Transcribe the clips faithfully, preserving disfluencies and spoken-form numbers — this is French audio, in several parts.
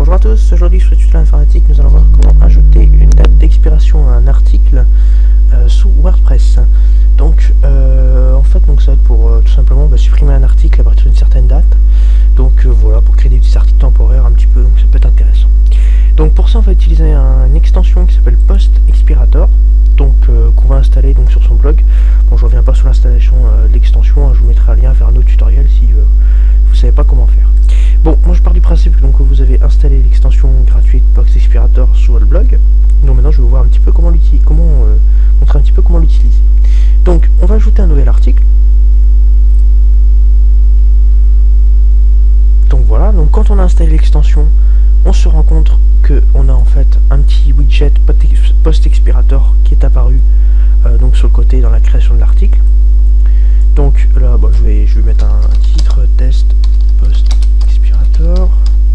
Bonjour à tous, aujourd'hui sur le tuto informatique nous allons voir comment ajouter une date d'expiration à un article euh, sous WordPress. Donc euh, en fait donc ça va être pour euh, tout simplement bah, supprimer un article à partir d'une certaine date. Donc euh, voilà, pour créer des petits articles temporaires un petit peu, donc ça peut être intéressant. Donc pour ça on va utiliser un, une extension qui s'appelle Post Expirator, donc euh, qu'on va installer donc sur son blog. Bon, je reviens pas sur l'installation euh, de l'extension, hein, je vous mettrai un lien vers un autre tutoriel si euh, vous savez pas comment faire. Bon, moi je pars du principe que donc, vous avez installé l'extension gratuite Post Expirator sur votre blog. Donc maintenant je vais vous voir un petit peu comment l'utiliser, comment euh, montrer un petit peu comment l'utiliser. Donc on va ajouter un nouvel article. Donc voilà, donc quand on a installé l'extension, on se rend compte que on a en fait un petit widget Post Expirator qui est apparu euh, donc sur le côté dans la création de l'article. Donc là, bon, je vais je vais mettre un, un titre test Post Expirator.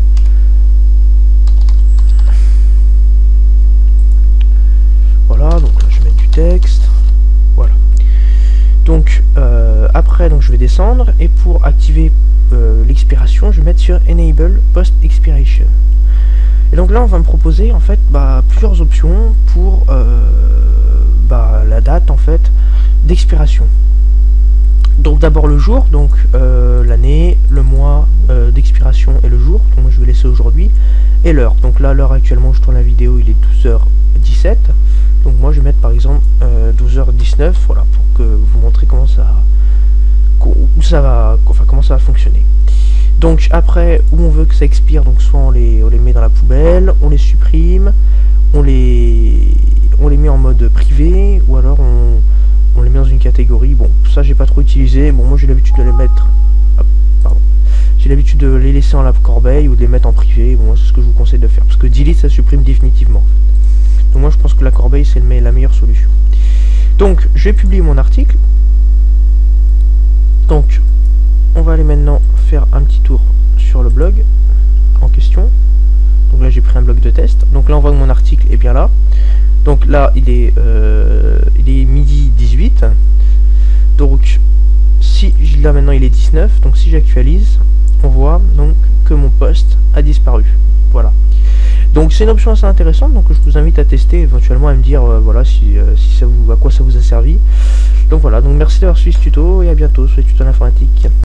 Voilà, donc là je vais mettre du texte. Voilà. Donc euh, après, donc je vais descendre et pour activer euh, l'expiration, je vais mettre sur Enable Post Expiration. Et donc là, on va me proposer en fait bah, plusieurs options pour euh, bah, la date en fait d'expiration. Donc d'abord le jour, donc euh, l'année, le mois euh, d'expiration et le jour. Donc moi je vais laisser aujourd'hui et l'heure. Donc là, l'heure actuellement où je tourne la vidéo, il est douze heures dix-sept. Donc moi je vais mettre par exemple euh, douze heures dix-neuf, voilà, pour que vous montrez comment ça, où ça va, enfin comment ça va fonctionner. Donc après, où on veut que ça expire, donc soit on les, on les met dans la poubelle, on les supprime, on les, on les met en mode privé, ou alors on, on les met dans une catégorie. Bon, ça j'ai pas trop utilisé. Bon, moi j'ai l'habitude de les mettre, hop, pardon, j'ai l'habitude de les laisser en la corbeille ou de les mettre en privé. Bon, c'est ce que je vous conseille de faire, parce que delete ça supprime définitivement. En fait. Donc moi je pense que la corbeille c'est la meilleure solution. Donc je vais publier mon article. Donc on va aller maintenant faire un petit tour sur le blog en question. Donc là j'ai pris un blog de test. Donc là on voit que mon article est bien là. Donc là il est euh, il est midi dix-huit. Donc si là maintenant il est dix-neuf. Donc si j'actualise, on voit donc que mon post a disparu. Voilà. Donc c'est une option assez intéressante. Donc je vous invite à tester, éventuellement à me dire euh, voilà si, euh, si ça vous, à quoi ça vous a servi. Donc voilà. Donc merci d'avoir suivi ce tuto et à bientôt sur les tutos d'informatique.